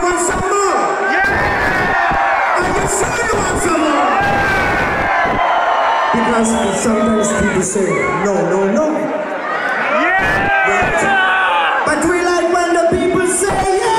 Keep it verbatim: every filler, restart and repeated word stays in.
want some more? Yeah! Are you sure you want some more? Because sometimes people say, no, no, no. Yeah! Right? But we like when the people say, yeah!